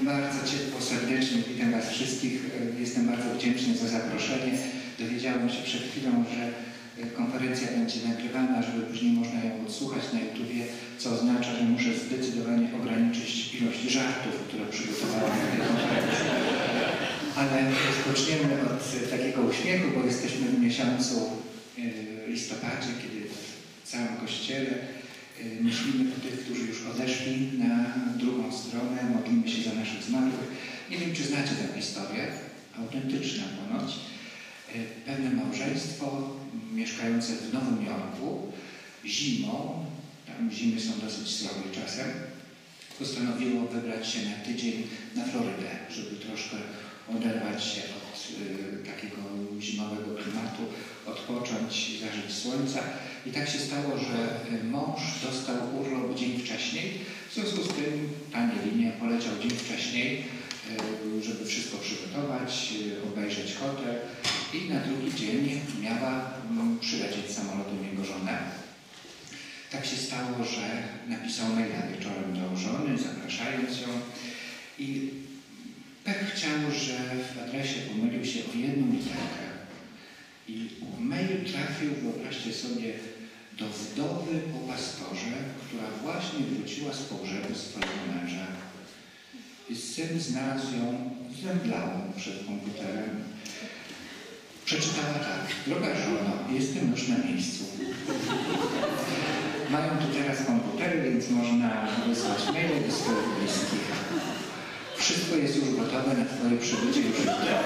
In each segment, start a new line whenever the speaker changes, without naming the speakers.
Bardzo ciepło, serdecznie witam Was wszystkich. Jestem bardzo wdzięczny za zaproszenie. Dowiedziałem się przed chwilą, że konferencja będzie nagrywana, żeby później można ją odsłuchać na YouTubie, co oznacza, że muszę zdecydowanie ograniczyć ilość żartów, które przygotowałem na tej konferencji. Ale rozpoczniemy od takiego uśmiechu, bo jesteśmy w miesiącu listopadzie, kiedy w całym Kościele myślimy o tych, którzy już odeszli na drugą stronę, modlimy się za naszych zmarłych. Nie wiem, czy znacie tę historię, autentyczna ponoć. Pewne małżeństwo mieszkające w Nowym Jorku zimą, tam zimy są dosyć srogie czasem, postanowiło wybrać się na tydzień na Florydę, żeby troszkę oderwać się od takiego zimowego klimatu, odpocząć, zażyć słońca. I tak się stało, że mąż dostał urlop dzień wcześniej, w związku z tym tanie linie poleciał dzień wcześniej, żeby wszystko przygotować, obejrzeć hotel i na drugi dzień miała przylecieć samolotem jego żona. Tak się stało, że napisał maila wieczorem do żony, zapraszając ją i pech chciał, że w adresie pomylił się o jedną literkę. I mail trafił, wyobraźcie sobie, do wdowy po pastorze, która właśnie wróciła z pogrzebu swojego męża. I syn znalazł ją zemdlałą przed komputerem. Przeczytała tak: droga żono, jestem już na miejscu. Mają tu teraz komputery, więc można wysłać maile do swoich bliskich. Wszystko jest już gotowe na Twoje przybycie już jutro.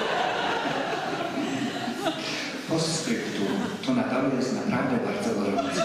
Postscriptum. Tu na dole jest naprawdę bardzo gorąco.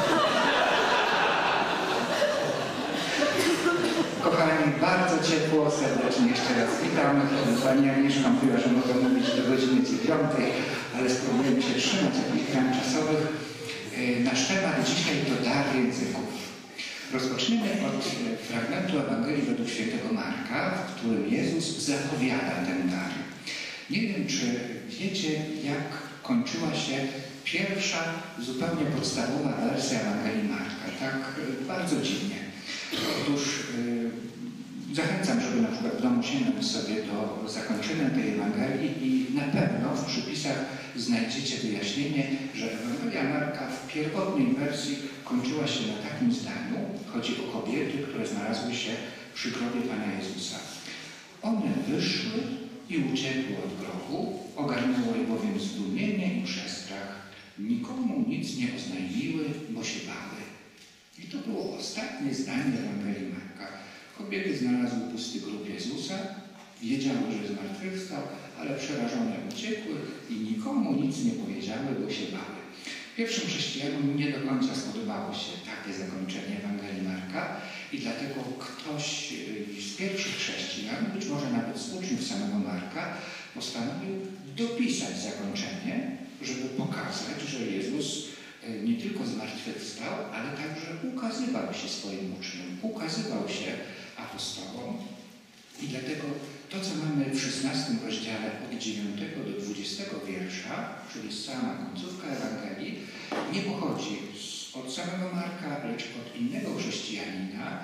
Kochani, bardzo ciepło, serdecznie jeszcze raz witam. Pani Agnieszka mówiła, że mogę mówić do godziny 9, ale spróbujemy się trzymać jakichś ram czasowych. Nasz temat dzisiaj to dar języków. Rozpoczniemy od fragmentu Ewangelii według świętego Marka, w którym Jezus zapowiada ten dar. Nie wiem, czy wiecie, jak kończyła się pierwsza, zupełnie podstawowa wersja Ewangelii Marka. Tak bardzo dziwnie. Otóż zachęcam, żeby na przykład w domu sięgnąć sobie do zakończenia tej Ewangelii i na pewno w przypisach znajdziecie wyjaśnienie, że Ewangelia Marka w pierwotnej wersji kończyła się na takim zdaniu. Chodzi o kobiety, które znalazły się przy grobie Pana Jezusa. One wyszły i uciekły od grobu, ogarnęło je bowiem zdumienie i przestrach. Nikomu nic nie oznajmiły, bo się bały. I to było ostatnie zdanie Ewangelii Marka. Kobiety znalazły pusty grób Jezusa, wiedziały, że zmartwychwstał, ale przerażone uciekły i nikomu nic nie powiedziały, bo się bały. Pierwszym chrześcijanom nie do końca spodobało się takie zakończenie Ewangelii Marka i dlatego ktoś z pierwszych chrześcijan, być może nawet z uczniów samego Marka, postanowił dopisać zakończenie, żeby pokazać, że Jezus nie tylko zmartwychwstał, ale także ukazywał się swoim uczniom, ukazywał się apostołom. I dlatego to, co mamy w 16 rozdziale od 9 do 20 wiersza, czyli sama końcówka Ewangelii, nie pochodzi od samego Marka, lecz od innego chrześcijanina,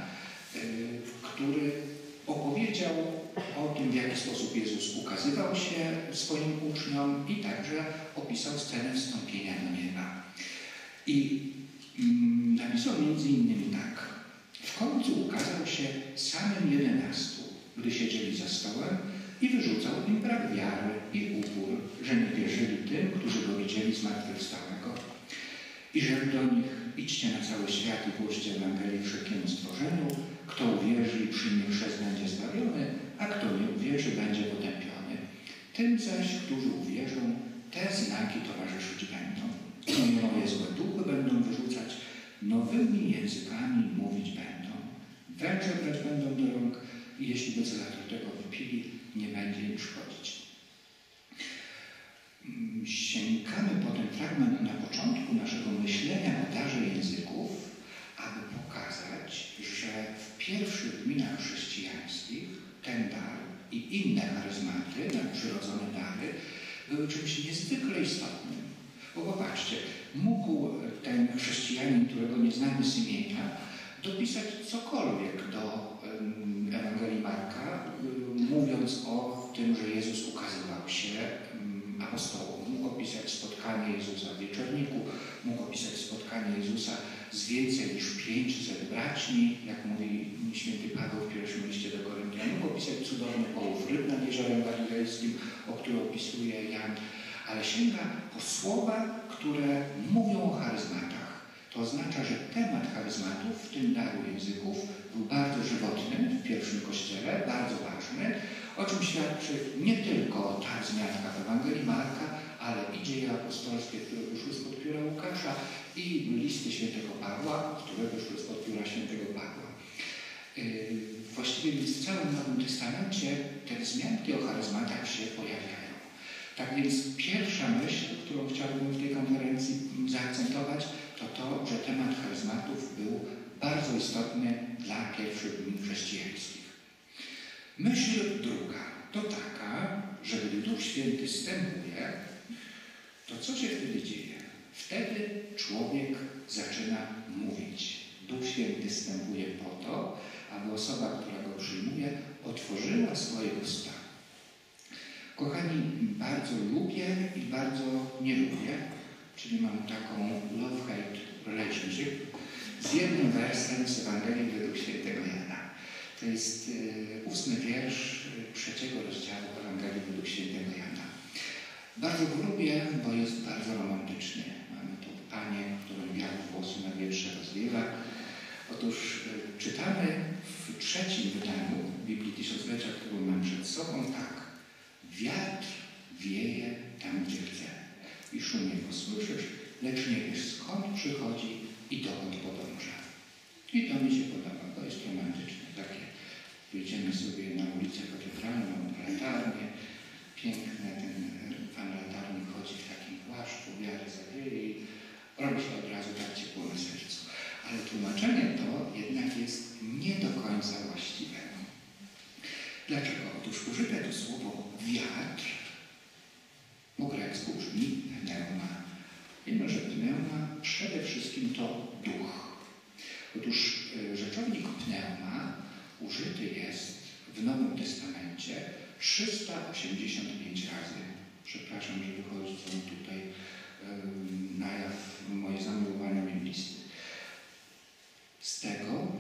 który opowiedział o tym, w jaki sposób Jezus ukazywał się swoim uczniom i także opisał scenę wstąpienia do nieba. I napisał między innymi tak: w końcu ukazał się samym 11, gdy siedzieli za stołem i wyrzucał im brak wiary i upór, że nie wierzyli tym, którzy go widzieli zmartwychwstałego. I rzekł do nich: idźcie na cały świat i głoście Ewangelię wszelkiemu stworzeniu. Kto uwierzy i przyjmie chrzest, będzie zbawiony, a kto nie uwierzy, będzie potępiony. Tym zaś, którzy uwierzą, te znaki towarzyszyć będą. Nowe złe duchy będą wyrzucać, nowymi językami mówić będą. Węże brać będą do rąk i jeśli by co tego wypili, nie będzie im szkodzić. Sięgamy po ten fragment na początku naszego myślenia o darze języków, aby pokazać, że w pierwszych gminach chrześcijańskich ten dar i inne charyzmaty, nadprzyrodzone dary, były czymś niezwykle istotnym. Bo popatrzcie, mógł ten chrześcijanin, którego nie znamy z imienia, dopisać cokolwiek do Ewangelii Marka, więcej niż 500 braćmi, jak mówi święty Paweł w pierwszym liście do Koryntianów, opisać cudowny połów ryb nad Jeziorem Galilejskim, o którym opisuje Jan, ale sięga po słowa, które mówią o charyzmatach. To oznacza, że temat charyzmatów, w tym daru języków, był bardzo żywotny w pierwszym kościele, bardzo ważny, o czym świadczy nie tylko ta wzmianka w Ewangelii Marka, ale i dzieje apostolskie, które wyszły spod pióra Łukasza, i listy świętego Pawła, które wyszły spod pióra świętego Pawła. Właściwie w całym Nowym Testamencie te wzmianki o charyzmatach się pojawiają. Tak więc pierwsza myśl, którą chciałbym w tej konferencji zaakcentować, to to, że temat charyzmatów był bardzo istotny dla pierwszych dni chrześcijańskich. Myśl druga to taka, że gdy Duch Święty zstępuje, to co się wtedy dzieje? Wtedy człowiek zaczyna mówić. Duch Święty zstępuje po to, aby osoba, która go przyjmuje, otworzyła swoje usta. Kochani, bardzo lubię i bardzo nie lubię, czyli mam taką love-hate relationship z jednym wersem z Ewangelii według świętego Jana. To jest 8 wiersz 3 rozdziału Ewangelii według świętego Jana. Bardzo go lubię, bo jest bardzo romantyczny. Mamy to Panie, które wiatr włosy na wietrze rozwiewa. Otóż czytamy w trzecim wydaniu Biblii Tysiąclecia, którą mam przed sobą, tak. Wiatr wieje tam, gdzie chce i szumie go słyszysz, lecz nie wiesz, skąd przychodzi i dokąd podąża. I to mi się podoba, to jest romantyczne. Takie wyjdziemy sobie na ulicę katedralną, latarnię, piękne, ten pan latarni chodzi w takim płaszczu, wiarę zawieje i robi się od razu tak ciepło na sercu. Ale tłumaczenie to jednak jest nie do końca właściwe. Dlaczego? Otóż użyte to słowo wiatr po grecku brzmi pneuma. Wiemy, że pneuma przede wszystkim to duch. Otóż rzeczownik pneuma użyty jest w Nowym Testamencie 385 razy. Przepraszam, że wychodzą tutaj na jaw moje zamiłowania biblijskie. Z tego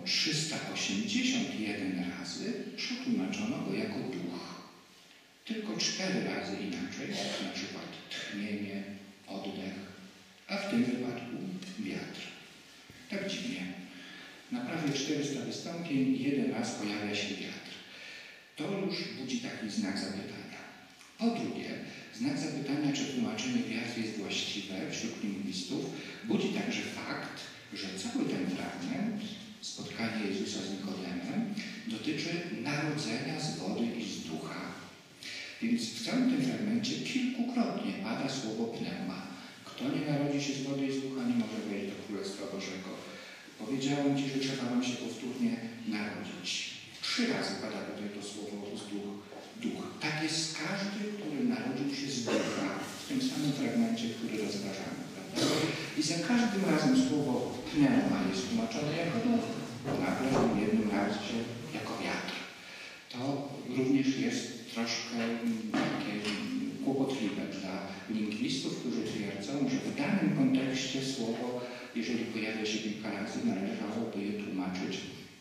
381 razy przetłumaczono go jako duch. Tylko 4 razy inaczej, na przykład tchnienie, oddech, a w tym wypadku wiatr. Tak dziwnie. Na prawie 400 wystąpień jeden raz pojawia się wiatr. To już budzi taki znak zapytania. Po drugie, znak zapytania, czy tłumaczenie wiatr jest właściwe wśród lingwistów, budzi także fakt, że cały ten fragment, spotkanie Jezusa z Nikodemem, dotyczy narodzenia z wody i z ducha. Więc w całym tym fragmencie kilkukrotnie pada słowo pneuma. Kto nie narodzi się z wody i z ducha, nie może wejść do Królestwa Bożego. Powiedziałem Ci, że trzeba nam się powtórnie narodzić. 3 razy pada tutaj to słowo duch. Tak jest każdy, który narodził się z ducha w tym samym fragmencie, który rozważamy. I za każdym razem słowo pneuma jest tłumaczone jako duch, nagle w jednym razie jako wiatr. To również jest troszkę takie kłopotliwe dla lingwistów, którzy twierdzą, że w danym kontekście słowo, jeżeli pojawia się kilka razy, należałoby je tłumaczyć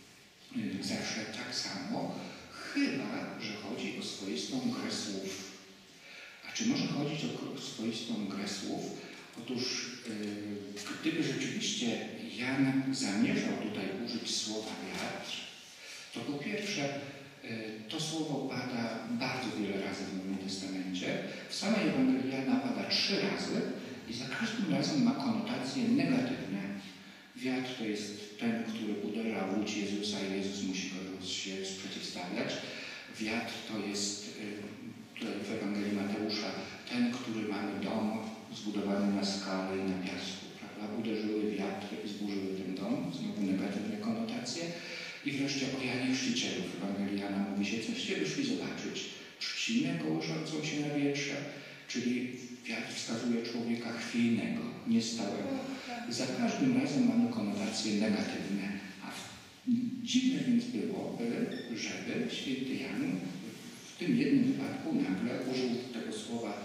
zawsze tak samo, chyba że chodzi o swoistą grę słów. A czy może chodzić o swoistą grę słów? Otóż gdyby rzeczywiście Jan zamierzał tutaj użyć słowa wiatr, to po pierwsze to słowo pada bardzo wiele razy w Nowym Testamencie. W samej Ewangelii Jana pada 3 razy i za każdym razem ma konotacje negatywne. Wiatr to jest ten, który uderza w łódź Jezusa i Jezus musi go się przeciwstawiać. Wiatr to jest tutaj w Ewangelii Mateusza ten, który mamy dom zbudowany na skale i na piasku. Prawda? Uderzyły wiatry i zburzyły ten dom. Znowu negatywne konotacje. I wreszcie o Janie Chrzcicielu w Ewangelii Jana mówi się, coście wyszli zobaczyć. Trzcinę kołyszącą się na wietrze, czyli wiatr wskazuje człowieka chwiejnego, niestałego. Za każdym razem mamy konotacje negatywne. A dziwne więc byłoby, żeby święty Jan w tym jednym wypadku nagle użył tego słowa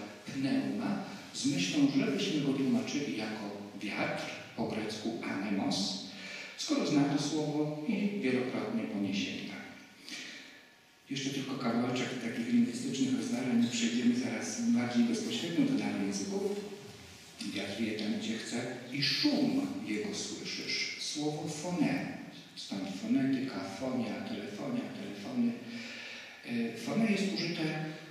pneuma z myślą, żebyśmy go tłumaczyli jako wiatr, po grecku anemos, skoro zna to słowo i wielokrotnie po nie sięga. Jeszcze tylko kawałeczek takich lingwistycznych rozważań, przejdziemy zaraz bardziej bezpośrednio do danych języków. Wiatr wieje tam, gdzie chce i szum jego słyszysz. Słowo foné, stąd fonetyka, fonia, telefonia, telefony. Foné jest użyte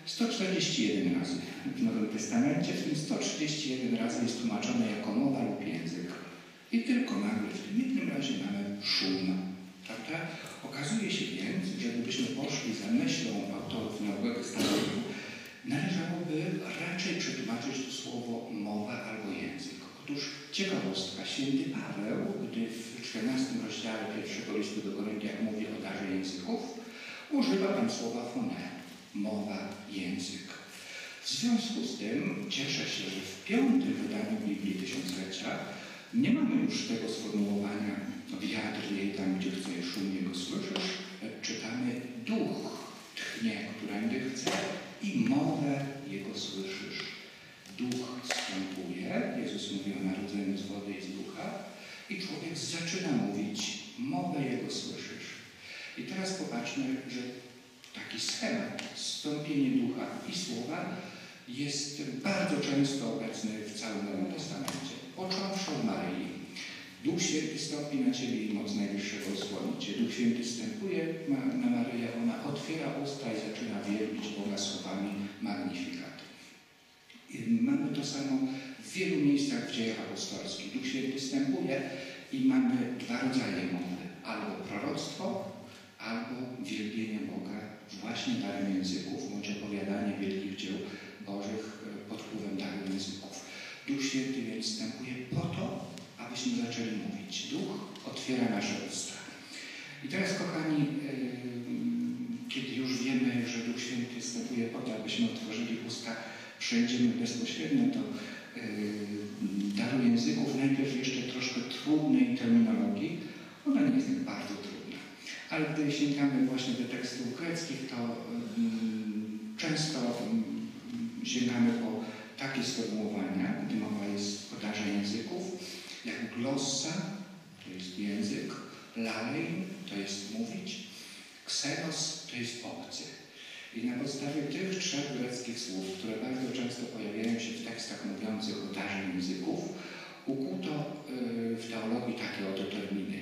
141 razy w Nowym Testamencie, w tym 131 razy jest tłumaczone jako mowa lub język. I tylko nagle w tym jednym razie mamy szum. Prawda? Okazuje się więc, że gdybyśmy poszli za myślą autorów Nowego Testamentu, należałoby raczej przetłumaczyć to słowo mowa albo język. Otóż ciekawostka, święty Paweł, gdy w 14 rozdziale pierwszego listu do Koryntian mówi o darze języków, używa tam słowa foné, mowa, język. W związku z tym cieszę się, że w 5. wydaniu Biblii Tysiąclecia nie mamy już tego sformułowania wiatr wieje tam, gdzie chce i szum jego słyszysz. Czytamy duch tchnie, którędy chce i mowę jego słyszysz. Duch wstępuje, Jezus mówi o narodzeniu z wody i z ducha i człowiek zaczyna mówić, mowę jego słyszysz. I teraz popatrzmy, że taki schemat, zstąpienie ducha i słowa jest bardzo często obecny w całym Nowym Testamencie. Począwszy od Maryi. Duch Święty stąpi na Ciebie i moc Najwyższego osłoni Cię. Duch Święty wstępuje na Maryję, ona otwiera usta i zaczyna wielbić Boga słowami Magnificat. Mamy to samo w wielu miejscach w dziejach apostolskich. Duch Święty wstępuje i mamy dwa rodzaje mowy. Albo proroctwo, albo wielbienie Boga właśnie darem języków, bądź opowiadanie wielkich dzieł Bożych pod wpływem daru języków. Duch Święty więc wstępuje po to, abyśmy zaczęli mówić. Duch otwiera nasze usta. I teraz, kochani, kiedy już wiemy, że Duch Święty wstępuje po to, abyśmy otworzyli usta, przejdziemy bezpośrednio do daru języków. Najpierw jeszcze troszkę trudnej terminologii. Ona nie jest tak bardzo trudna. Ale gdy sięgamy właśnie do tekstów greckich, to często sięgamy po takie sformułowania, gdy mowa jest o darze języków, jak glossa, to jest język, lalein, to jest mówić, ksenos, to jest obcy. I na podstawie tych trzech greckich słów, które bardzo często pojawiają się w tekstach mówiących o darze języków, ukuto w teologii takie oto terminy.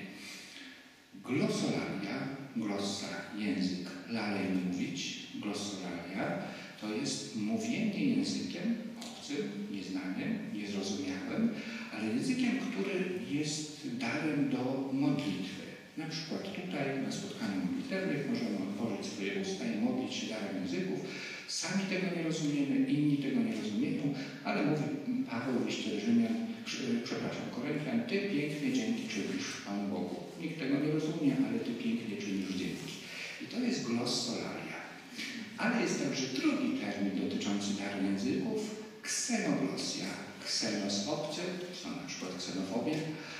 Glossolalia, glossa, język, lalein, mówić, glossolalia, to jest mówienie językiem obcym, nieznanym, niezrozumiałym, ale językiem, który jest darem do modlitwy. Na przykład tutaj na spotkaniu modlitewnych możemy otworzyć swoje usta i modlić się darem języków. Sami tego nie rozumiemy, inni tego nie rozumieją, ale mówi Paweł w liście do Rzymian, Koryntian, Ty pięknie dzięki czynisz Panu Bogu. Nikt tego nie rozumie, ale Ty pięknie czynisz dzięki. I to jest glossolalia. Ale jest także drugi termin dotyczący daru języków, ksenoglosia. Ksenos obcy, są na przykład ksenofobie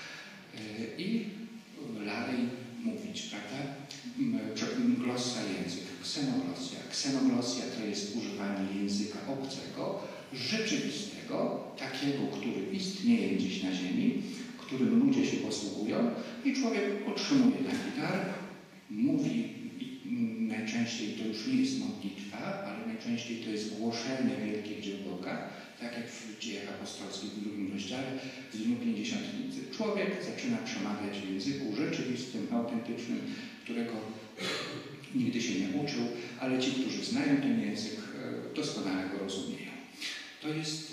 i lalej mówić, prawda? Glossa język, ksenoglosia. Ksenoglosia to jest używanie języka obcego, rzeczywistego, takiego, który istnieje gdzieś na ziemi, którym ludzie się posługują i człowiek otrzymuje taki dar, mówi. Najczęściej to już nie jest modlitwa, ale najczęściej to jest głoszenie wielkich dzieł Boga, tak jak w dziejach apostolskich w 2 rozdziale, w dniu Pięćdziesiątnicy. Człowiek zaczyna przemawiać w języku rzeczywistym, autentycznym, którego nigdy się nie uczył, ale ci, którzy znają ten język, doskonale go rozumieją. To jest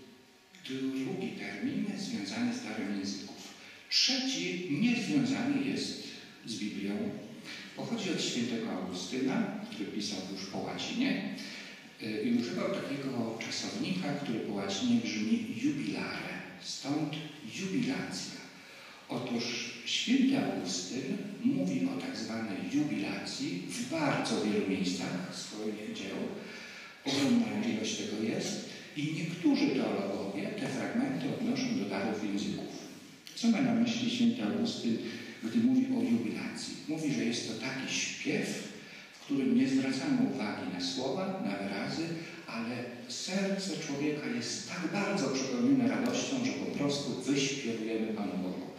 drugi termin związany z darem języków. Trzeci niezwiązany jest z Biblią. Pochodzi od świętego Augustyna, który pisał już po łacinie i używał takiego czasownika, który po łacinie brzmi jubilare, stąd jubilacja. Otóż święty Augustyn mówi o tak zwanej jubilacji w bardzo wielu miejscach swoich dzieł. Ogromna ilość tego jest i niektórzy teologowie te fragmenty odnoszą do darów języków. Co ma na myśli święty Augustyn, gdy mówi o jubilacji? Mówi, że jest to taki śpiew, w którym nie zwracamy uwagi na słowa, na wyrazy, ale serce człowieka jest tak bardzo przepełnione radością, że po prostu wyśpiewujemy Panu Bogu.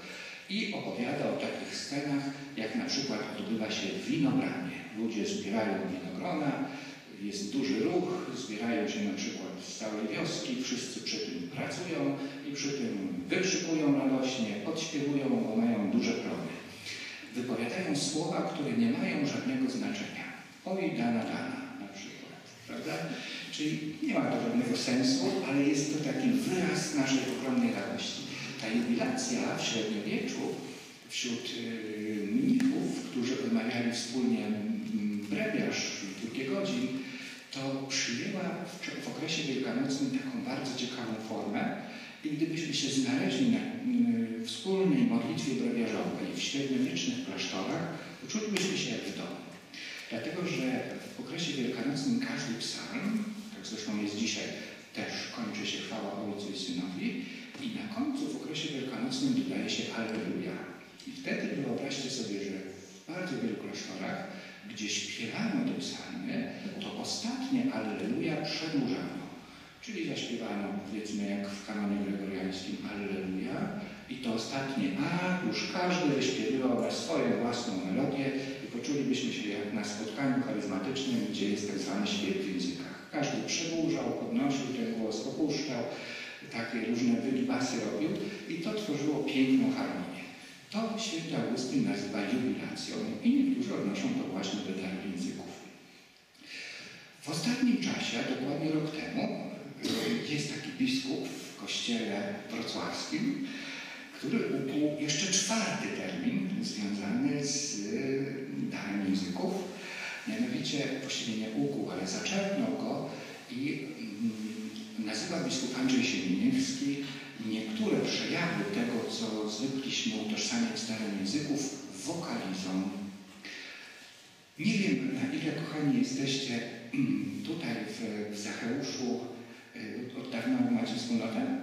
I opowiada o takich scenach, jak na przykład odbywa się winobranie. Ludzie zbierają winogrona, jest duży ruch, zbierają się na przykład z całej wioski, wszyscy przy tym pracują i przy tym wykrzykują radośnie, podśpiewują, bo mają duże plony. Wypowiadają słowa, które nie mają żadnego znaczenia. Oj, dana, na przykład, prawda? Czyli nie ma to żadnego sensu, ale jest to taki wyraz naszej ogromnej radości. Ta jubilacja w średniowieczu wśród mnichów, którzy odmawiali wspólnie brewiarz kilka godzin, to przyjęła w okresie wielkanocnym taką bardzo ciekawą formę i gdybyśmy się znaleźli na wspólnej modlitwie brewiarzowej w średniowiecznych klasztorach, to czulibyśmy się jak w domu. Dlatego, że w okresie wielkanocnym każdy psalm, tak zresztą jest dzisiaj, też kończy się chwała Ojcu i Synowi i na końcu w okresie wielkanocnym dodaje się Alleluja. I wtedy wyobraźcie sobie, że w bardzo wielu klasztorach, gdzie śpiewano te psalmy, to ostatnie Alleluja przedłużano. Czyli zaśpiewano, powiedzmy jak w kanonie gregoriańskim, Alleluja i to ostatnie A już każdy wyśpiewywał na swoją własną melodię i poczulibyśmy się jak na spotkaniu charyzmatycznym, gdzie jest tak zwany śpiew w językach. Każdy przedłużał, podnosił ten głos, opuszczał, takie różne wygibasy robił i to tworzyło piękną harmonię. To święty Augustyn nazywa jubilacją i niektórzy odnoszą to właśnie do daru języków. W ostatnim czasie, dokładnie rok temu, jest taki biskup w kościele wrocławskim, który ukuł jeszcze czwarty termin związany z darem języków. Mianowicie, właściwie nie ukuł, ale zaczerpnął go i nazywa biskup Andrzej Siemieniewski niektóre przejawy tego, co zwykliśmy utożsamiać z darem języków, wokalizą. Nie wiem, na ile, kochani, jesteście tutaj w Zacheuszu. Od dawna macie wspólnotę?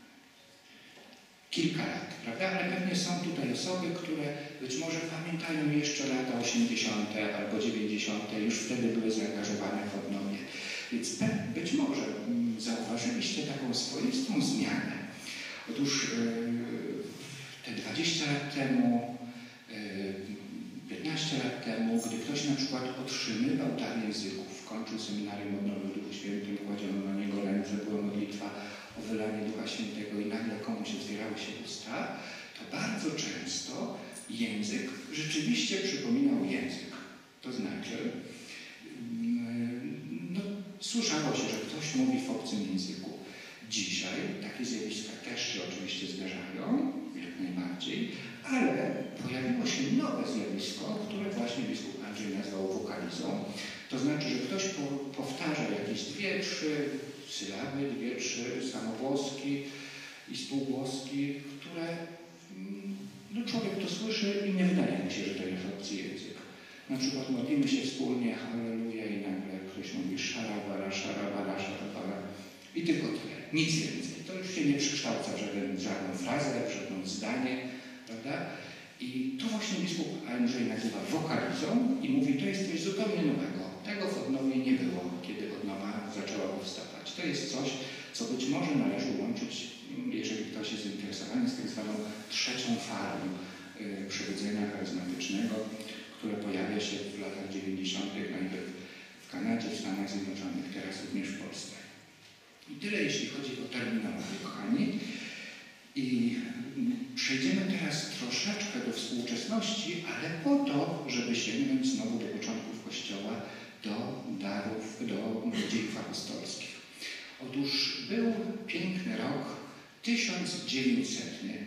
Kilka lat, prawda? Ale pewnie są tutaj osoby, które być może pamiętają jeszcze lata 80. albo 90. Już wtedy były zaangażowane w odnowie. Więc być może zauważyliście taką swoistą zmianę. Otóż te 20 lat temu, 15 lat temu, gdy ktoś na przykład otrzymywał dar języków, kończył seminarium odnowy w Duchu Świętym, kładziono na niego ręce, była modlitwa o wylanie Ducha Świętego i nagle komuś otwierały się usta, to bardzo często język rzeczywiście przypominał język. To znaczy, słyszało się, że ktoś mówi w obcym języku. Dzisiaj takie zjawiska też się oczywiście zdarzają, jak najbardziej, ale pojawiło się nowe zjawisko, które właśnie biskup Andrzej nazwał wokalizą. To znaczy, że ktoś powtarza jakieś dwie, trzy sylaby, dwie, trzy samogłoski i spółgłoski, które człowiek to słyszy i nie wydaje mu się, że to jest obcy język. Na przykład modlimy się wspólnie, halleluja, i nagle ktoś mówi szarabara, szarabara, szarabara i tylko tyle, nic więcej. To już się nie przekształca w żadną frazę, w żadne zdanie, prawda? I to właśnie biskup Andrzej nazywa wokalizą i mówi, to jest coś zupełnie nowego. Tego w odnowie nie było, kiedy odnowa zaczęła powstawać. To jest coś, co być może należy łączyć, jeżeli ktoś jest zainteresowany, z tak zwaną trzecią falą przebudzenia charyzmatycznego, które pojawia się w latach 90. najpierw w Kanadzie, w Stanach Zjednoczonych, teraz również w Polsce. I tyle, jeśli chodzi o terminologię, kochani. I przejdziemy teraz troszeczkę do współczesności, ale po to, żeby sięgnąć znowu do początków Kościoła, do darów, do dziejów apostolskich. Otóż był piękny rok 1900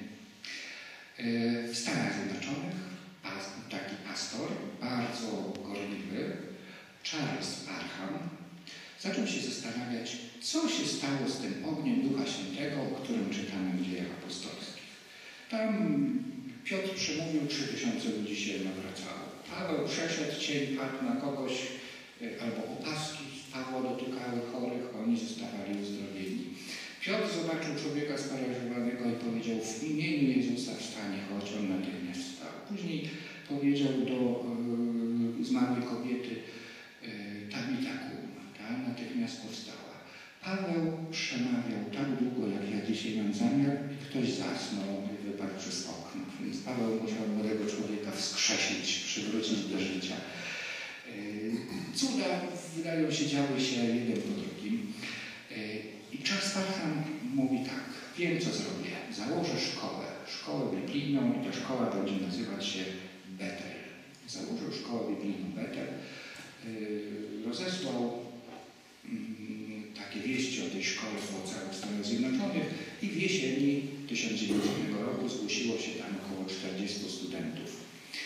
w Stanach Zjednoczonych. Taki pastor, bardzo gorliwy, Charles Parham, zaczął się zastanawiać, co się stało z tym ogniem Ducha Świętego, o którym czytamy w Dziejach Apostolskich. Tam Piotr przemówił, 3000 ludzi się nawracało. Paweł przeszedł, cień padł na kogoś, albo opaski Pawła dotykały chorych, oni zostawali uzdrowieni. Piotr zobaczył człowieka sparaliżowanego i powiedział, w imieniu Jezusa wstanie, choć on natychmiast wstał. Później powiedział do zmarłej kobiety, Tabita kum, ta natychmiast powstała. Paweł przemawiał tak długo, jak ja dzisiaj mam zamiar, i ktoś zasnął i wypadł przez okno. Więc Paweł musiał młodego człowieka wskrzesić, przywrócić do życia. Cuda, wydają się, działy się jeden po drugim. I Charles Parham mówi tak: wiem, co zrobię. Założę szkołę biblijną i ta szkoła będzie nazywać się Bethel. Założył szkołę biblijną Bethel. Rozesłał takie wieści o tej szkole po całych Stanach Zjednoczonych i w jesieni 1900 roku zgłosiło się tam około 40 studentów.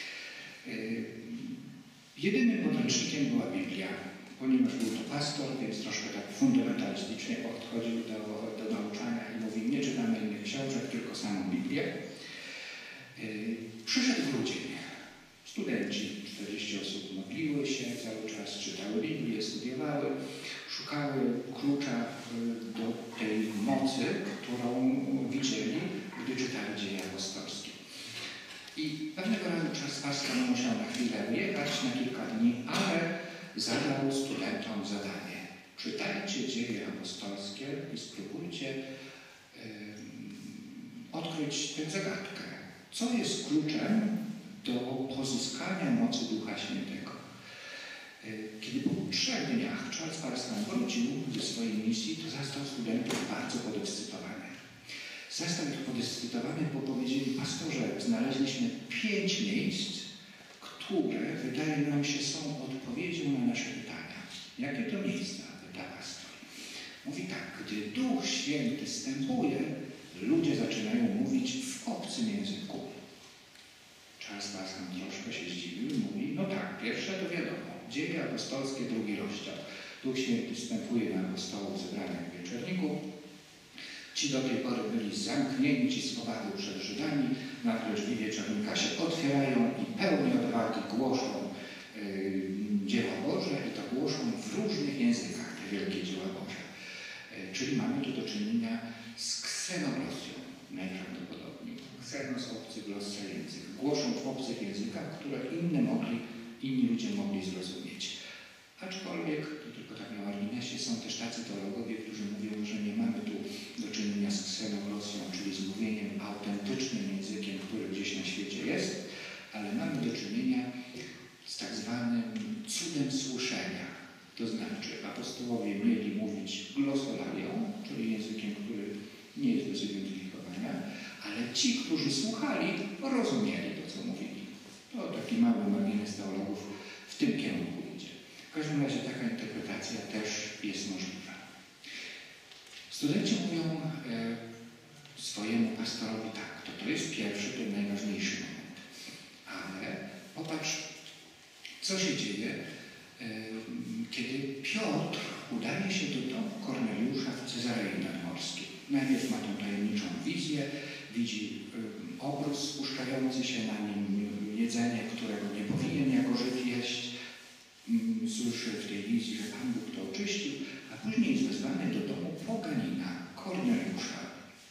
Jedynym podręcznikiem była Biblia, ponieważ był to pastor, więc troszkę tak fundamentalistycznie podchodził do nauczania i mówił: nie czytamy innych książek, tylko samą Biblię. Przyszedł grudzień. Studenci, 40 osób, modliły się cały czas, czytały Biblię, studiowały, szukały klucza do tej mocy, którą widzieli, gdy czytali Dzieje Apostolskie. I pewnego razu Charles Parham musiał na chwilę wyjechać, na kilka dni, ale zadał studentom zadanie: czytajcie Dzieje Apostolskie i spróbujcie odkryć tę zagadkę. Co jest kluczem do pozyskania mocy Ducha Świętego? Kiedy po 3 dniach Charles Parham wrócił ze swojej misji, to zastał studentów bardzo podekscytowanych. Zastał ich podekscytowanych, bo powiedzieli: pastorze, znaleźliśmy 5 miejsc, które, wydaje nam się, są odpowiedzią na nasze pytania. Jakie to miejsca? Pyta pastor. Mówi tak: gdy Duch Święty zstępuje, ludzie zaczynają mówić w obcym języku. Charles Parham troszkę się zdziwił i mówi: no tak, pierwsze to wiadomo, Dzieje Apostolskie, 2 rozdział. Duch Święty wstępuje na apostołów zebranych w wieczorniku. Ci do tej pory byli zamknięci z obawy przed Żydami, nagle drzwi wieczornika się otwierają i pełni odwagi głoszą dzieła Boże i to głoszą w różnych językach, te wielkie dzieła Boże. Czyli mamy tu do czynienia z ksenoglosją najprawdopodobniej. Ksenos, obcy, glossa, język. Głoszą w obcych językach, które inni ludzie mogli zrozumieć. Aczkolwiek, to tylko tak na marginesie, są też tacy teologowie, którzy mówią, że nie mamy tu do czynienia z ksenoglosją, czyli z mówieniem autentycznym językiem, który gdzieś na świecie jest, ale mamy do czynienia z tak zwanym cudem słyszenia. To znaczy, apostołowie mieli mówić glosolalią, czyli językiem, który nie jest do zidentyfikowania, ale ci, którzy słuchali, rozumieli to, co mówili. To taki mały margines teologów w tym kierunku idzie. W każdym razie taka interpretacja też jest możliwa. Studenci mówią swojemu pastorowi tak: to jest pierwszy, ten najważniejszy moment. Ale popatrz, co się dzieje, kiedy Piotr udaje się do domu Korneliusza w Cezarei Nadmorskiej. Najpierw ma tą tajemniczą wizję, widzi obróz spuszczający się na nim, jedzenie, którego nie powinien jako Żyd jeść. Słyszy w tej wizji, że Pan Bóg to oczyścił, a później jest wezwany do domu poganina, Korneliusza.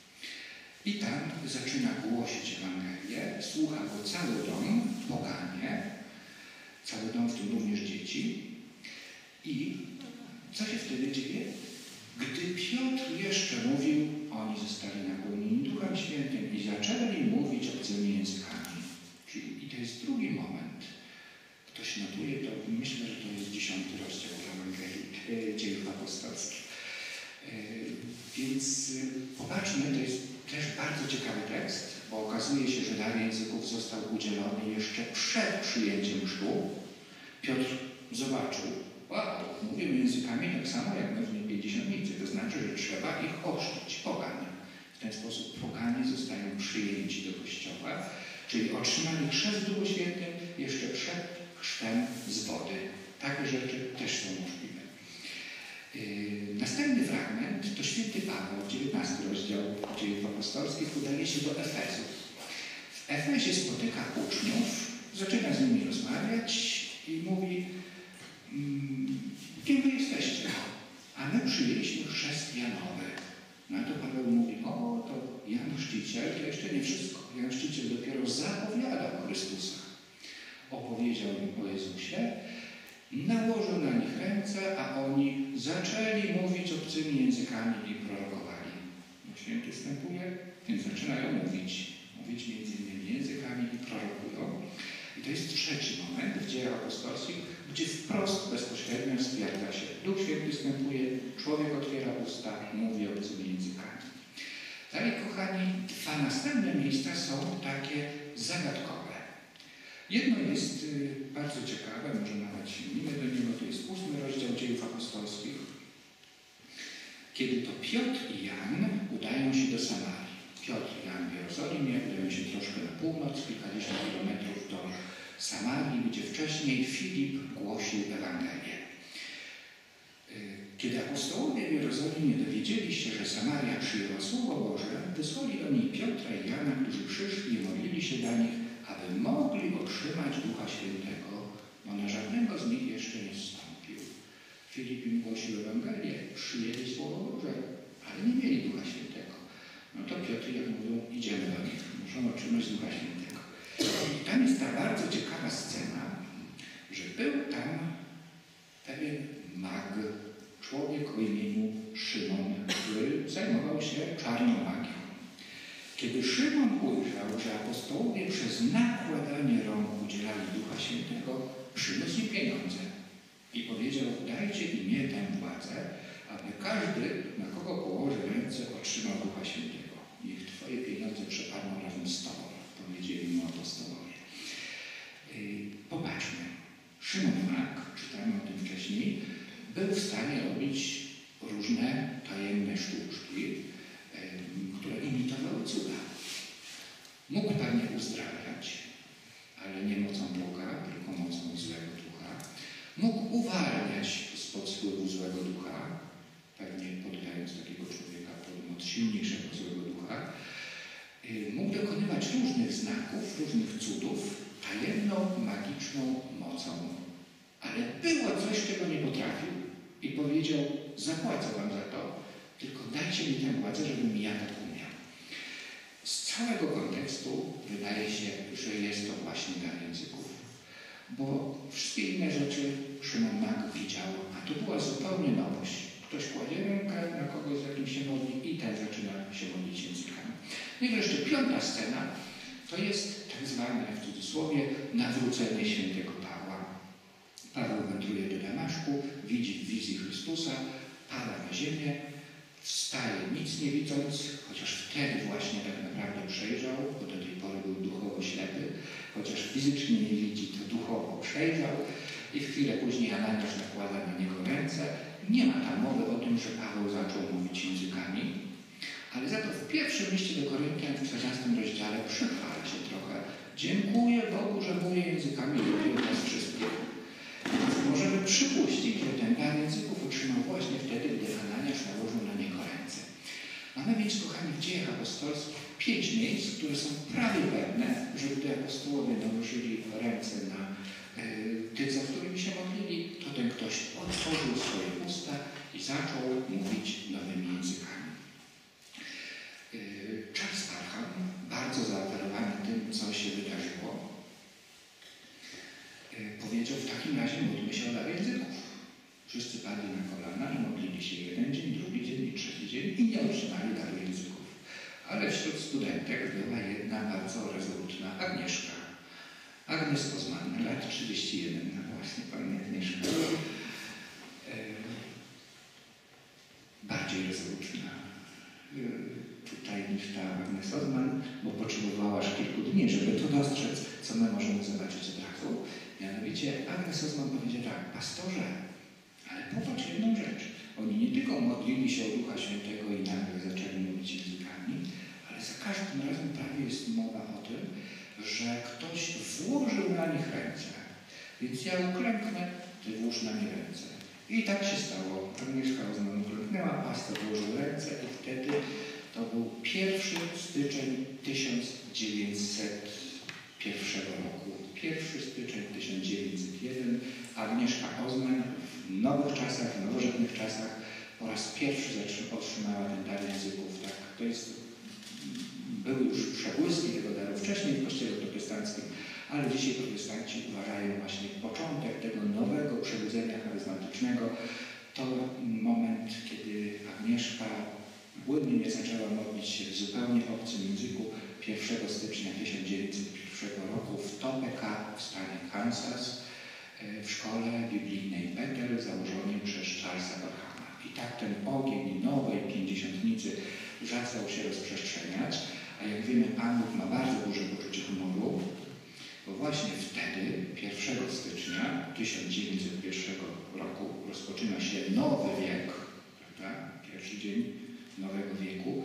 I tam zaczyna głosić Ewangelię, słucha go cały dom, poganie, cały dom, w tym również dzieci. I co się wtedy dzieje? Gdy Piotr jeszcze mówił, oni zostali napełnieni Duchem Świętym i zaczęli mówić obcymi językami. I to jest drugi moment. Ktoś notuje to, myślę, że to jest 10 rozdział Ewangelii Dziejów Apostolskich. Więc popatrzmy, to jest też bardzo ciekawy tekst, bo okazuje się, że dar języków został udzielony jeszcze przed przyjęciem chrztu. Piotr zobaczył: wow, mówię językami tak samo jak my w Pięćdziesiątnicy, to znaczy, że trzeba ich ochrzcić, pogan. W ten sposób poganie zostają przyjęci do Kościoła, czyli otrzymali chrzest w Duchu Świętym jeszcze przed chrztem z wody. Takie rzeczy też są możliwe. Następny fragment to święty Paweł, 19 rozdział Dziejów Apostolskich, udaje się do Efezu. W Efezie spotyka uczniów, zaczyna z nimi rozmawiać i mówi: kim wy jesteście? A my przyjęliśmy chrzest Janowy. No to Paweł mówi: o, to Jan Chrzciciel to jeszcze nie wszystko. Jan Chrzciciel dopiero zapowiadał Chrystusa. Opowiedział im o Jezusie, nałożył na nich ręce, a oni zaczęli mówić obcymi językami i prorokowali. Święty wstępuje, więc zaczynają mówić. mówić między innymi językami i prorokują. I to jest trzeci moment w dziejach apostolskich, gdzie wprost, bezpośrednio stwierdza się, Duch Święty wstępuje, człowiek otwiera usta, mówi obcymi językami. Dalej, kochani, dwa następne miejsca są takie zagadkowe. Jedno jest bardzo ciekawe, może nawet sięgnijmy do niego, to jest 8 rozdział Dziejów Apostolskich, kiedy to Piotr i Jan udają się do Samarii. Piotr i Jan w Jerozolimie udają się troszkę na północ, kilkadziesiąt kilometrów do Samarii, gdzie wcześniej Filip głosił Ewangelię. Kiedy apostołowie w Jerozolimie dowiedzieli się, że Samaria przyjęła Słowo Boże, wysłali do niej Piotra i Jana, którzy przyszli i modlili się dla nich, aby mogli otrzymać Ducha Świętego, bo na żadnego z nich jeszcze nie zstąpił. Filip im głosił Ewangelię, przyjęli Słowo Boże, ale nie mieli Ducha Świętego. No to Piotr i Jan mówią, idziemy do nich, muszą otrzymać Ducha Świętego. I tam jest ta bardzo ciekawa scena, że był tam pewien mag, człowiek o imieniu Szymon, który zajmował się czarną magią. Kiedy Szymon ujrzał, że apostołowie przez nakładanie rąk udzielali Ducha Świętego, przyniósł im pieniądze i powiedział, dajcie i mnie tę władzę, aby każdy, na kogo położy ręce, otrzymał Ducha Świętego. Niech Twoje pieniądze przepadną razem z Tobą, powiedzieli mu apostołowie. Popatrzmy. Szymon Mag, czytamy o tym wcześniej, był w stanie robić różne tajemne sztuczki, które imitowały cuda. Mógł pewnie uzdrawiać, ale nie mocą Boga, tylko mocą złego ducha. Mógł uwalniać spod wpływu złego ducha, pewnie poddając takiego człowieka pod moc silniejszego złego ducha. Mógł dokonywać różnych znaków, różnych cudów, tajemną, magiczną mocą. Ale było coś, czego nie potrafił i powiedział, zapłacę wam za to, tylko dajcie mi tę władzę, żebym ja tak umiał. Z całego kontekstu wydaje się, że jest to właśnie dar języków. Bo wszystkie inne rzeczy Szymon Mag widział, a to była zupełnie nowość. Ktoś kładzie rękę na kogoś, z jakim się modli i ten zaczyna się modlić językami. No i wreszcie piąta scena to jest tak zwane, w cudzysłowie, nawrócenie świętego Pawła. Paweł wędruje do Damaszku, widzi w wizji Chrystusa, pada na ziemię, wstaje nic nie widząc, chociaż wtedy właśnie tak naprawdę przejrzał, bo do tej pory był duchowo ślepy, chociaż fizycznie nie widzi, to duchowo przejrzał i w chwilę później Ananiasz nakłada na niego ręce. Nie ma tam mowy o tym, że Paweł zaczął mówić językami, ale za to w pierwszym liście do Koryntian w 14 rozdziale przychwala się trochę. Dziękuję Bogu, że mówię językami lepiej od nas wszystkich. Więc możemy przypuścić, że ten dar języków otrzymał właśnie wtedy, gdy Ananiasz nałożył na niego ręce. Mamy więc, kochani, w dziejach apostolskich 5 miejsc, które są prawie pewne, że gdy apostołowie nałożyli ręce na tych, za którymi się modlili, to ten ktoś otworzył swoje usta i zaczął mówić nowymi językami. Charles Parham, bardzo zaaferowany tym, co się wydarzyło, powiedział, w takim razie módlmy się o dar języków. Wszyscy padli na kolana i modlili się jeden dzień, drugi dzień i trzeci dzień i nie otrzymali daru języków. Ale wśród studentek była jedna bardzo rezolutna Agnieszka. Agnes Ozman, lat 31, no właśnie pani Agnieszka. Bardziej rezolutna tutaj niż ta Agnes Ozman, bo potrzebowała aż kilku dni, żeby to dostrzec, co my możemy zobaczyć od razu. Mianowicie Agnes Ozman powiedział tak, pastorze, ale popatrz jedną rzecz. Oni nie tylko modlili się o Ducha Świętego i nagle zaczęli mówić językami, ale za każdym razem prawie jest mowa o tym, że ktoś włożył na nich ręce. Więc ja uklęknę, ty włóż na mnie ręce. I tak się stało. Agnieszka Ozman uklęknęła, pastor włożył ręce i wtedy to był 1 styczeń 1901 roku. 1 styczeń 1901 Agnieszka Ozman w nowych czasach, w nowożytnych czasach po raz pierwszy otrzymała ten dar języków. Tak, to jest, były już przebłyski tego daru wcześniej w kościele protestanckim, ale dzisiaj protestanci uważają właśnie początek tego nowego przebudzenia charyzmatycznego. To moment, kiedy Agnieszka płynnie zaczęła modlić się w zupełnie obcym języku. 1 stycznia 1901 roku w Topeka w stanie Kansas w szkole biblijnej Bethel założonej przez Charlesa Parhama. I tak ten ogień nowej pięćdziesiątnicy zaczął się rozprzestrzeniać, a jak wiemy, Pan Bóg ma bardzo duże poczucie humoru, bo właśnie wtedy, 1 stycznia 1901 roku, rozpoczyna się nowy wiek, prawda? Pierwszy dzień nowego wieku.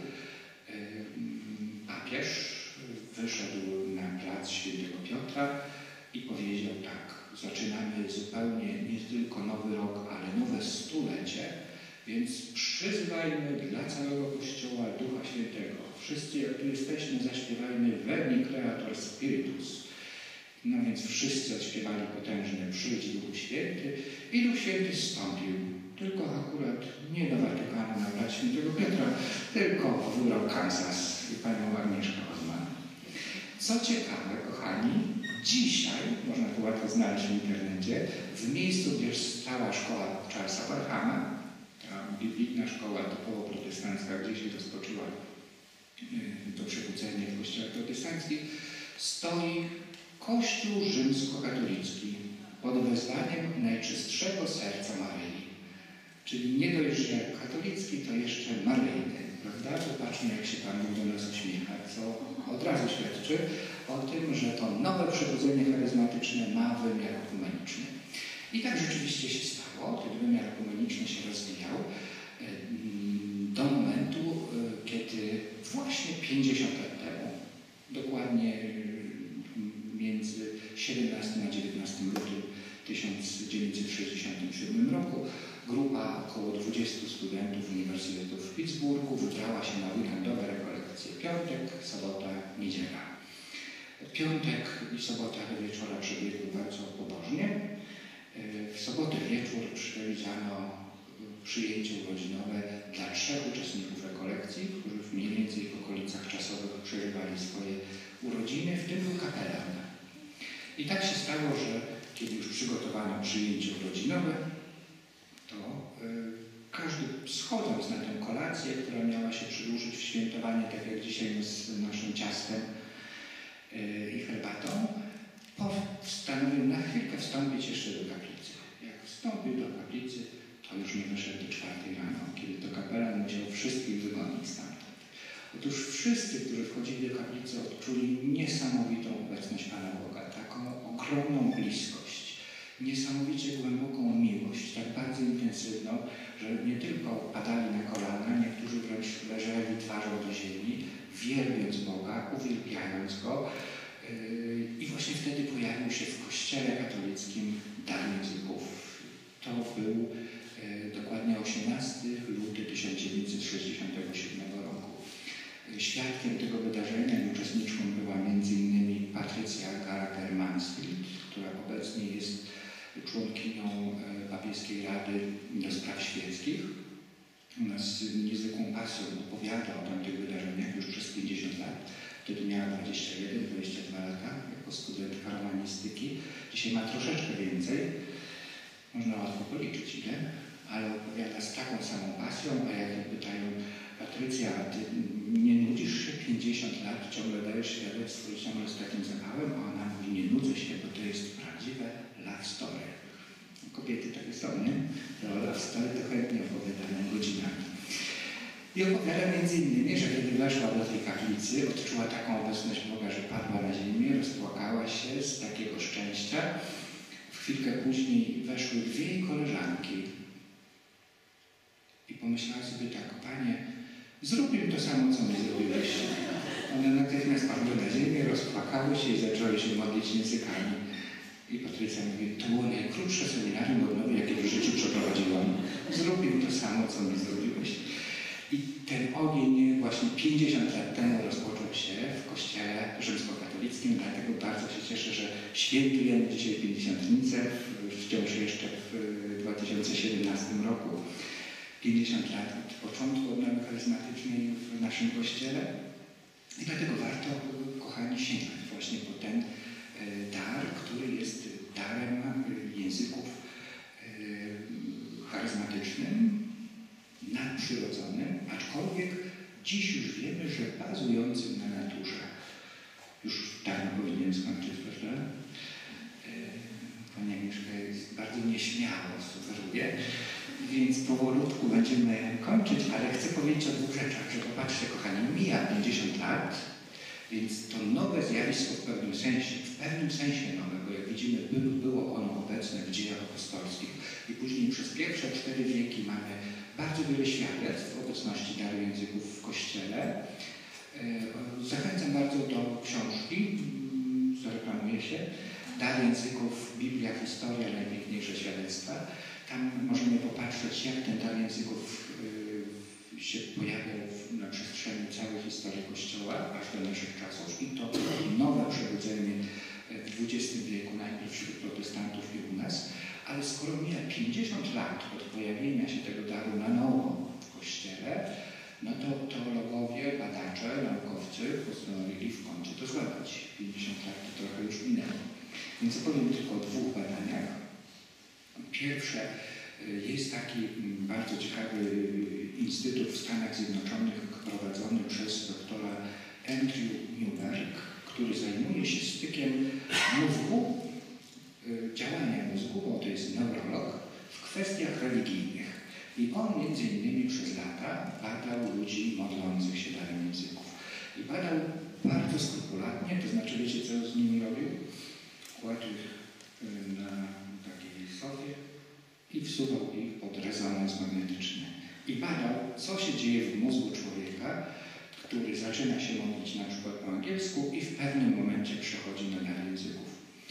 Papież wyszedł na plac Świętego Piotra i powiedział tak: zaczynamy zupełnie nie tylko nowy rok, ale nowe stulecie, więc przyzwajmy dla całego Kościoła Ducha Świętego. Wszyscy, jak tu jesteśmy, zaśpiewajmy Veni Creator Spiritus. No więc wszyscy odśpiewali potężne Przyjdź Duchu Święty i Duch Święty zstąpił. Tylko akurat nie do Watykanu na plac Świętego Piotra, tylko w Rural Kansas i panią Agnieszkę Ozman. Co ciekawe, kochani, dzisiaj, można to łatwo znaleźć w internecie, w miejscu, gdzie stała szkoła Charlesa Parhama, ta biblijna szkoła typowo protestancka, gdzie się rozpoczęła to przebudzenie w kościołach protestanckich, stoi Kościół rzymskokatolicki pod wezwaniem Najczystszego Serca Maryi. Czyli nie dość, że katolicki, to jeszcze maryjny, prawda? Zobaczmy, jak się Pan Bóg do nas uśmiecha, co od razu świadczy o tym, że to nowe przebudzenie charyzmatyczne ma wymiar ekumeniczny. I tak rzeczywiście się stało. Ten wymiar ekumeniczny się rozwijał do momentu, kiedy właśnie 50 lat temu, dokładnie między 17 a 19 lutym 1967 roku, grupa około 20 studentów Uniwersytetu w Pittsburghu wybrała się na weekendowe rekolekcje. Piątek, sobota, niedziela. Piątek i sobota do wieczora przebiegły bardzo pobożnie. W sobotę wieczór przewidziano przyjęcie urodzinowe dla 3 uczestników rekolekcji, którzy mniej więcej w okolicach czasowych przeżywali swoje urodziny, w tym był kapelan. I tak się stało, że kiedy już przygotowano przyjęcie urodzinowe, to każdy, schodząc na tę kolację, która miała się przedłużyć w świętowanie, tak jak dzisiaj z naszym ciastem i herbatą, postanowił na chwilkę wstąpić jeszcze do kaplicy. Jak wstąpił do kaplicy, to już nie wyszedł do 4 rano, kiedy to kapelan musiał wszystkich wygonić stamtąd. Otóż wszyscy, którzy wchodzili do kaplicy, odczuli niesamowitą obecność Pana Boga, taką ogromną bliskość, niesamowicie głęboką miłość, tak bardzo intensywną, że nie tylko padali na kolana, niektórzy wręcz leżeli twarzą do ziemi, wielbiąc Boga, uwielbiając Go. I właśnie wtedy pojawił się w Kościele katolickim dar języków. To był dokładnie 18 luty 1967 roku. Świadkiem tego wydarzenia i uczestniczką była m.in. Patrycja Gallagher-Mansfield, która obecnie jest członkinią Papieskiej Rady do Spraw Świeckich. Ona z niezwykłą pasją opowiada o tamtych wydarzeniach już przez 50 lat. Wtedy miała 21-22 lata jako studentka romanistyki. Dzisiaj ma troszeczkę więcej. Można łatwo policzyć ile, ale opowiada z taką samą pasją, a jak ją pytają: Patrycja, a ty nie nudzisz się 50 lat, ciągle dajesz świadectwo i ciągle z takim zapałem? A ona mówi: nie nudzę się, bo to jest prawdziwe love story. Kobiety takie są, nie? To love story to chętnie opowiadają godzinami. I opowiada między innymi, że kiedy weszła do tej kaplicy, odczuła taką obecność Boga, że padła na ziemię, rozpłakała się z takiego szczęścia. W chwilkę później weszły 2 jej koleżanki i pomyślała sobie tak: Panie, zrób im to samo, co my zrobiliście. One natychmiast padły na ziemię, rozpłakały się i zaczęły się modlić językami. I Patrycja mówi: to było najkrótsze seminarium odnowy, jakie w życiu przeprowadziłam. Zrób im to samo, co mi zrobiłeś. I ten ogień właśnie 50 lat temu rozpoczął się w Kościele rzymskokatolickim, dlatego bardzo się cieszę, że świętujemy dzisiaj pięćdziesiątnicę, wciąż jeszcze w 2017 roku. 50 lat od początku odnowy charyzmatycznej w naszym Kościele. I dlatego warto, kochani, sięgać właśnie po ten dar, który jest darem języków charyzmatycznym, nadprzyrodzonym, aczkolwiek dziś już wiemy, że bazującym na naturze. nie skończyć, prawda? Pani Agnieszka jest bardzo nieśmiało sugeruje, więc powolutku będziemy kończyć, ale chcę powiedzieć o dwóch rzeczach, że popatrzcie kochani, mija 50 lat, więc to nowe zjawisko w pewnym sensie nowe, bo jak widzimy było ono obecne w dziejach apostolskich i później przez pierwsze 4 wieki mamy bardzo wiele świadectw obecności daru języków w Kościele. Zachęcam bardzo do książki, zareklamuję się, Dar języków, Biblia, historia, najpiękniejsze świadectwa. Tam możemy popatrzeć, jak ten dar języków się pojawiał na przestrzeni całej historii Kościoła, aż do naszych czasów. I to nowe przebudzenie w XX wieku, najpierw wśród protestantów i u nas. Ale skoro mija 50 lat od pojawienia się tego daru na nowo w Kościele, no to teologowie, badacze, naukowcy postanowili w końcu to zbadać. 50 lat to trochę już minęło. Więc opowiem tylko o 2 badaniach. Pierwsze, jest taki bardzo ciekawy instytut w Stanach Zjednoczonych prowadzony przez doktora Andrew Newberg, który zajmuje się stykiem mózgu, działania mózgu, bo to jest neurolog, w kwestiach religijnych. I on między innymi przez lata badał ludzi modlących się darem języków. I badał bardzo skrupulatnie, to znaczy wiecie co z nimi robił? Kładł ich na takiej sofie i wsuwał ich pod rezonans magnetyczny. I badał, co się dzieje w mózgu człowieka, który zaczyna się modlić na przykład po angielsku i w pewnym momencie przechodzi na dar języków.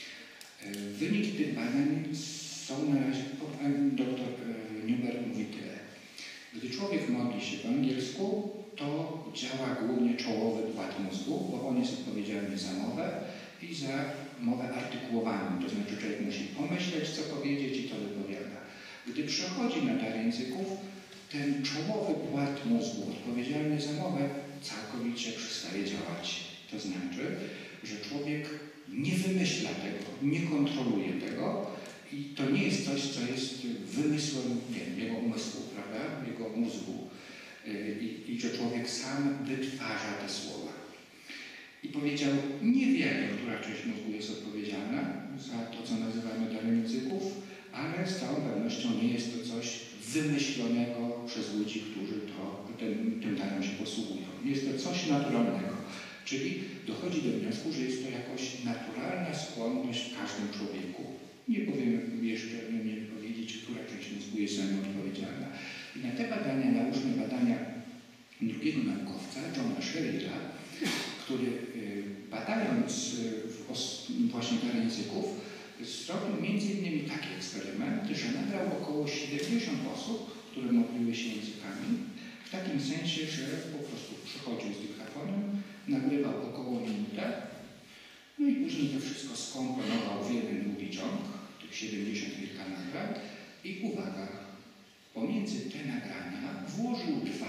Wyniki tych badań są na razie, dr Newberg mówi tyle. Gdy człowiek modli się po angielsku, to działa głównie czołowy płat mózgu, bo on jest odpowiedzialny za mowę i za mowę artykułowaną. To znaczy człowiek musi pomyśleć, co powiedzieć i to wypowiada. Gdy przechodzi na dar języków, ten czołowy płat mózgu odpowiedzialny za mowę całkowicie przestaje działać. To znaczy, że człowiek nie wymyśla tego, nie kontroluje tego i to nie jest coś, co jest wymysłem jego umysłu, prawda? Jego mózgu. I że człowiek sam wytwarza te słowa. I powiedział, nie wiemy, która część mózgu jest odpowiedzialna za to, co nazywamy darem języków, ale z całą pewnością nie jest to coś wymyślonego przez ludzi, którzy tym darem się posługują. Jest to coś naturalnego. Czyli dochodzi do wniosku, że jest to jakoś naturalna skłonność w każdym człowieku. Nie powiem jeszcze, nie powiedzieć, która część mózgu jest za nią odpowiedzialna. I na te badania nałóżmy badania drugiego naukowca, Johna Sherrilla, który badając właśnie dar języków, zrobił m.in. taki eksperyment, że nagrał około 70 osób, które modliły się językami, w takim sensie, że po prostu przychodził z dyktafonem, nagrywał około minutę, no i później to wszystko skomponował w jeden długi ciąg, tych 70 kilka nagrań i uwaga, pomiędzy te nagrania włożył 2,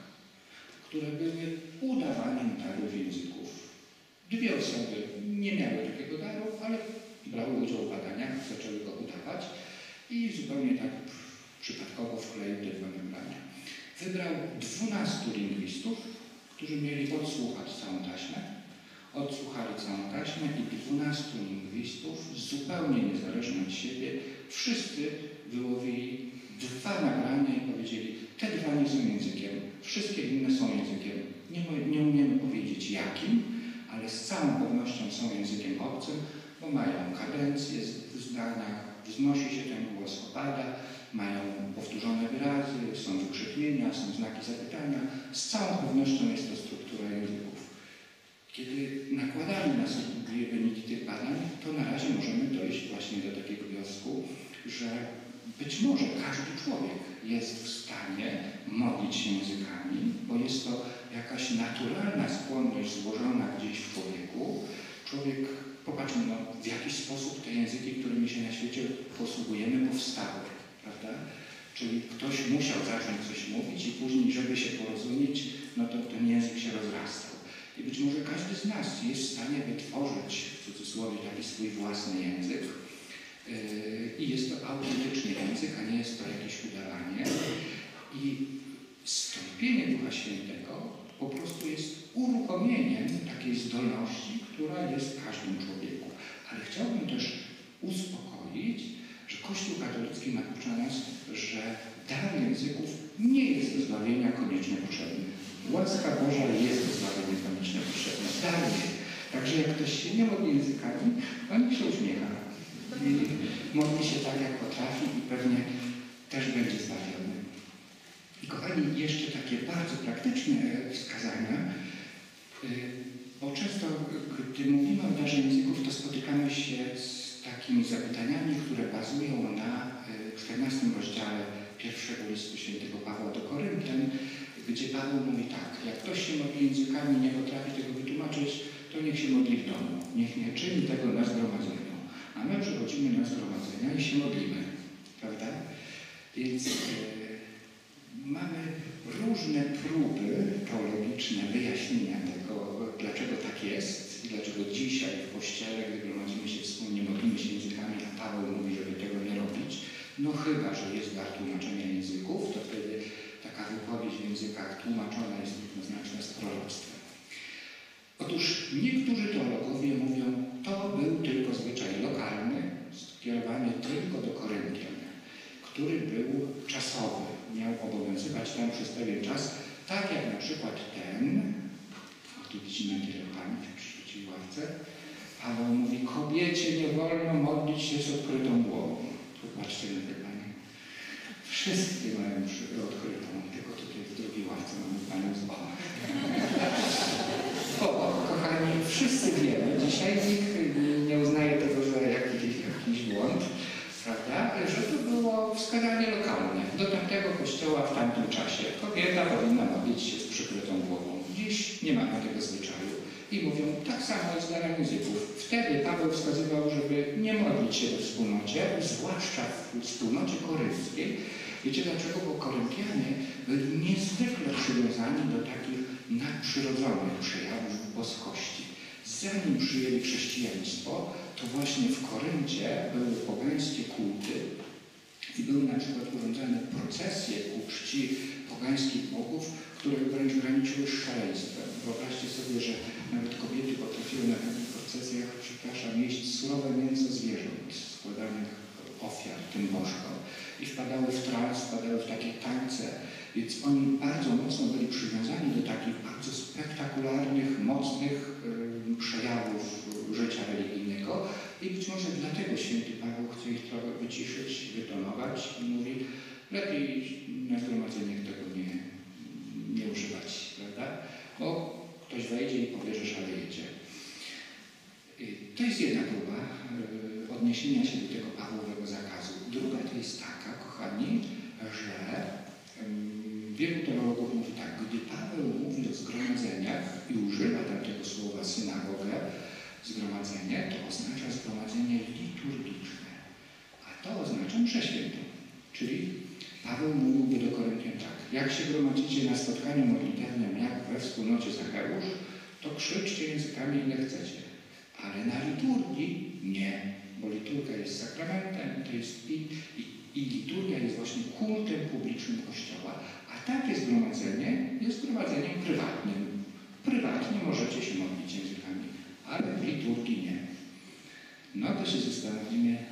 które były udawaniem darów języków. 2 osoby nie miały takiego daru, ale brały udział w badaniach, zaczęły go udawać i zupełnie tak przypadkowo wkleił te 2 nagrania. Wybrał 12 lingwistów, którzy mieli odsłuchać całą taśmę. Odsłuchali całą taśmę i 12 lingwistów, zupełnie niezależnie od siebie, wszyscy wyłowili 2 nagrania i powiedzieli, te 2 nie są językiem, wszystkie inne są językiem. Nie umiemy powiedzieć jakim, ale z całą pewnością są językiem obcym, bo mają kadencję w zdaniach, wznosi się ten głos, opada, mają powtórzone wyrazy, są wykrzyknienia, są znaki zapytania. Z całą pewnością jest to struktura języków. Kiedy nakładamy na sobie wyniki tych badań, to na razie możemy dojść właśnie do takiego wniosku, że być może każdy człowiek jest w stanie modlić się językami, bo jest to jakaś naturalna skłonność złożona gdzieś w człowieku. Człowiek, popatrzmy, w jaki sposób te języki, którymi się na świecie posługujemy, powstały, prawda? Czyli ktoś musiał zacząć coś mówić i później, żeby się porozumieć, no to ten język się rozrastał. I być może każdy z nas jest w stanie wytworzyć, w cudzysłowie, taki swój własny język. I jest to autentyczny język, a nie jest to jakieś udawanie. I zstąpienie Ducha Świętego po prostu jest uruchomieniem takiej zdolności, która jest w każdym człowieku. Ale chciałbym też uspokoić, że Kościół katolicki naucza nas, że dar języków nie jest do zbawienia koniecznie potrzebny. Łaska Boża jest do zbawienia koniecznie potrzebna. Dar nie. Także jak ktoś się nie modli językami, on się uśmiecha. I modli się tak, jak potrafi i pewnie też będzie zbawiony. I kochani, jeszcze takie bardzo praktyczne wskazania, bo często, gdy mówimy o darze języków, to spotykamy się z takimi zapytaniami, które bazują na 14 rozdziale pierwszego listu świętego Pawła do Koryntian, gdzie Paweł mówi tak: jak ktoś się modli językami i nie potrafi tego wytłumaczyć, to niech się modli w domu. Niech nie czyni tego na zgromadzeniu. A my przychodzimy na zgromadzenia i się modlimy. Prawda? Więc mamy różne próby teologiczne wyjaśnienia tego, dlaczego tak jest i dlaczego dzisiaj w Kościele, gdy gromadzimy się wspólnie, modlimy się językami, a Paweł mówi, żeby tego nie robić. No chyba że jest dar tłumaczenia języków, to wtedy taka wypowiedź w językach tłumaczona jest równoznaczna z proroctwem. Otóż niektórzy teologowie mówią, to był tylko zwyczaj lokalny, skierowany tylko do Koryntian, który był czasowy, miał obowiązywać tam przez pewien czas, tak jak na przykład ten, tu widzimy Antiochami przy tej ławce, Paweł mówi, kobiecie nie wolno modlić się z odkrytą głową. Popatrzcie na te panie. Wszyscy mają odkrytą, tylko tutaj w drugiej ławce mamy panią z boku. Kochani, wszyscy wiemy, dzisiaj nikt nie uznaje tego za jakiś błąd, prawda? Że to było wskazanie lokalne do tamtego kościoła w tamtym czasie. Kobieta powinna modlić się z przykrytą głową. Dziś nie mamy tego zwyczaju. I mówią, tak samo jest z darem języków. Wtedy Paweł wskazywał, żeby nie modlić się we wspólnocie, zwłaszcza w wspólnocie korynckiej. Wiecie dlaczego? Bo Koryntianie byli niezwykle przywiązani do takich nadprzyrodzonych przejawów boskości. Zanim przyjęli chrześcijaństwo, to właśnie w Koryncie były pogańskie kulty i były na przykład urządzane procesje ku czci pogańskich bogów, które wręcz graniczyły z szaleństwem. Wyobraźcie sobie, że nawet kobiety potrafiły na takich procesjach, przepraszam, jeść surowe mięso zwierząt składanych ofiar tym bożkom. I wpadały w trans, wpadały w takie tańce, więc oni bardzo mocno byli przywiązani do takich bardzo spektakularnych, mocnych przejawów życia religijnego i być może dlatego święty Paweł chce ich trochę wyciszyć, wytonować i mówi, lepiej na zgromadzeniach tego nie używać, prawda? Bo ktoś wejdzie i powie, że szalejecie. To jest jedna próba odniesienia się do tego Pawłowego zakazu. Druga to jest taka, kochani, że wielu teologów mówi tak, gdy Paweł mówi o zgromadzeniach i używa tam tego słowa synagogę, zgromadzenie, to oznacza zgromadzenie liturgiczne, a to oznacza mszę świętą. Czyli Paweł mówiłby do Koryntian tak, jak się gromadzicie na spotkaniu modlitewnym, jak we wspólnocie Zacheusz, to krzyczcie językami ile chcecie, ale na liturgii nie, bo liturgia jest sakramentem, to jest i liturgia jest właśnie kultem publicznym Kościoła, a takie zgromadzenie jest zgromadzeniem prywatnym. Prywatnie możecie się modlić językami, ale w liturgii nie. No to się zastanowimy,